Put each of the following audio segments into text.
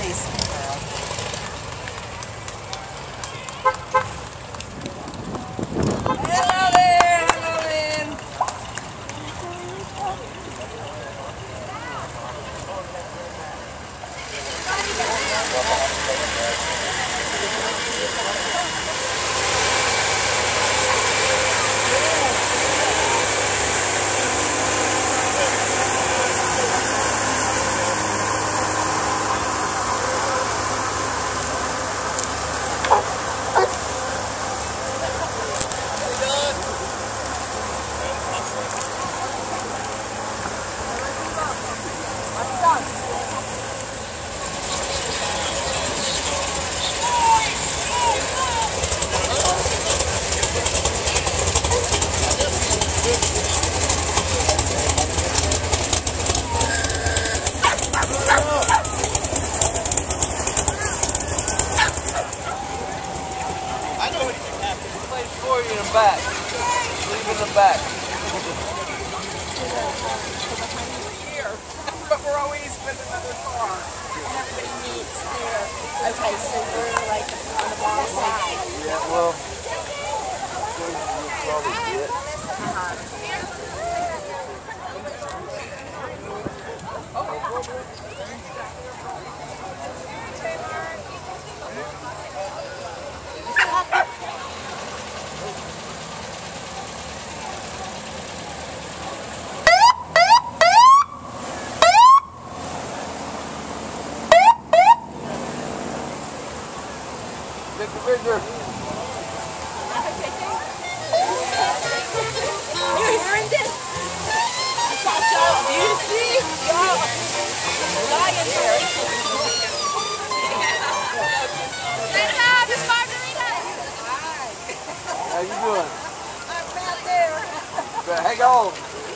Nice. Back. Leave in the back. But we're always with another car. Everybody meets there. Okay, so we're like on the wrong side. Yeah, well, you'll probably get. Bigger. You hearing this? Watch out. Do you see? Y'all lying there. How you doing? I'm right there. But hang on.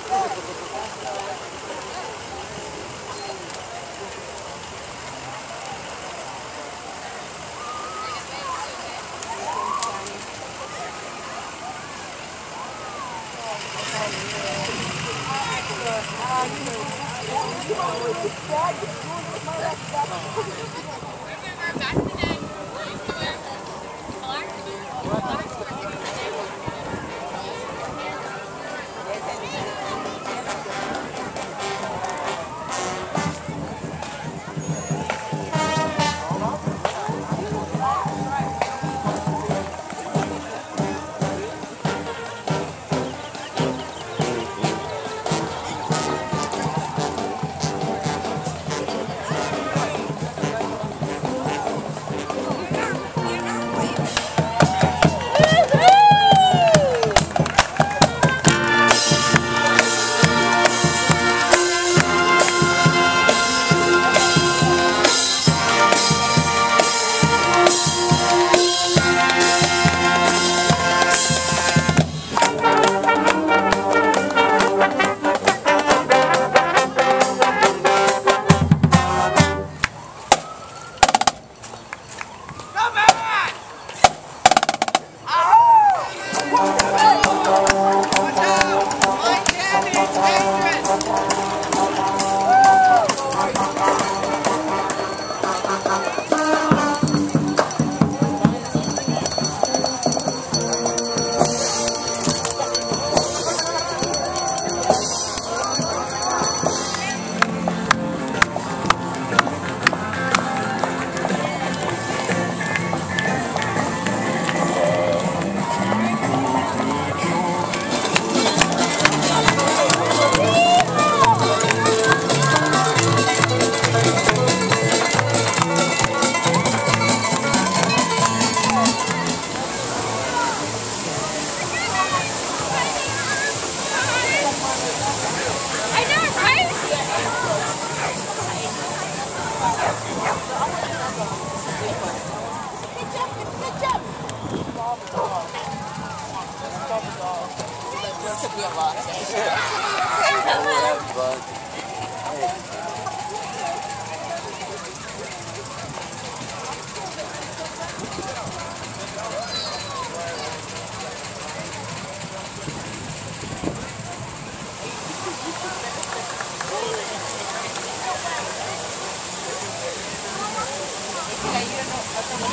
Took me a lot.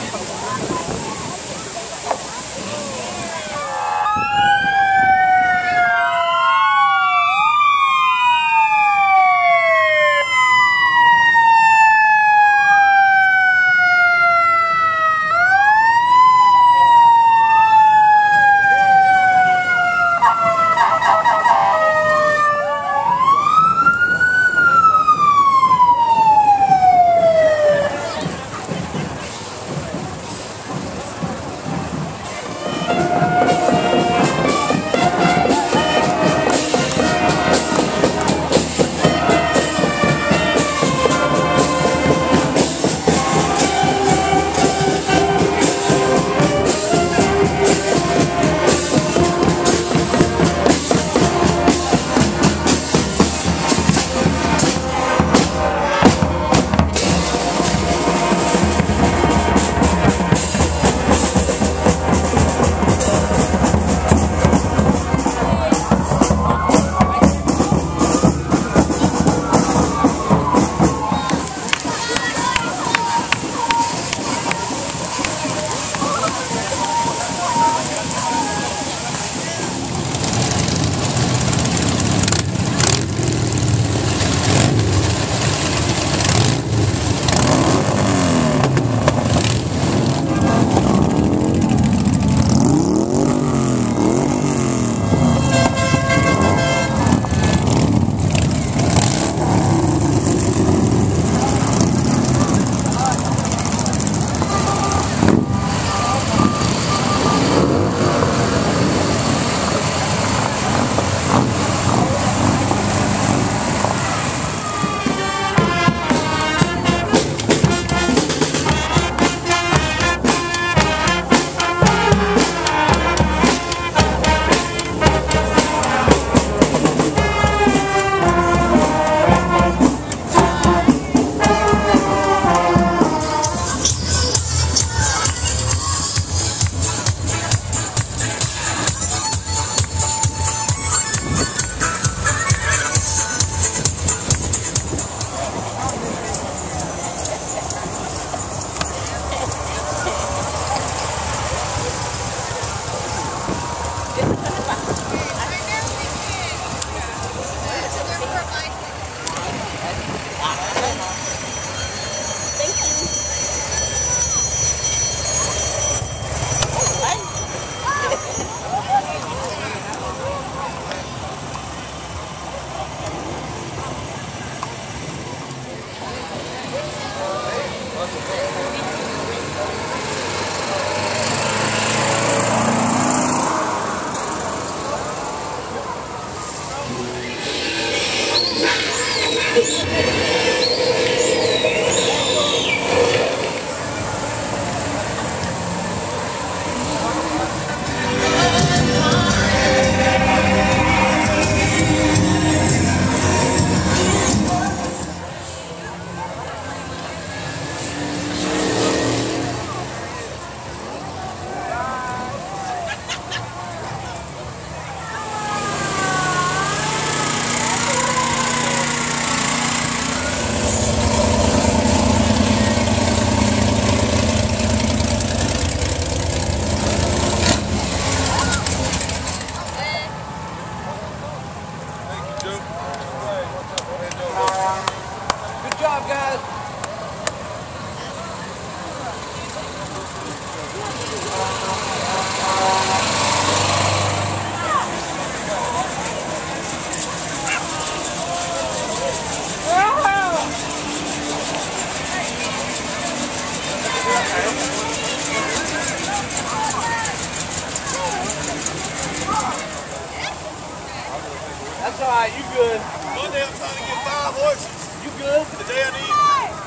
That's all right, you good. One day I'm trying to get 5 horses. You good? The day I need.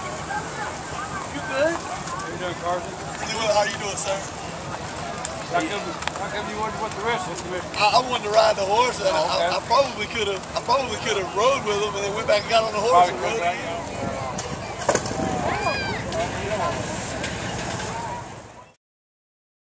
You good? How you doing, Carson? Pretty well. How you doing, sir? How come you wanted to watch the rest of this? I wanted to ride the horse, and okay. I probably could have rode with him, and then went back and got on the horse and rode again.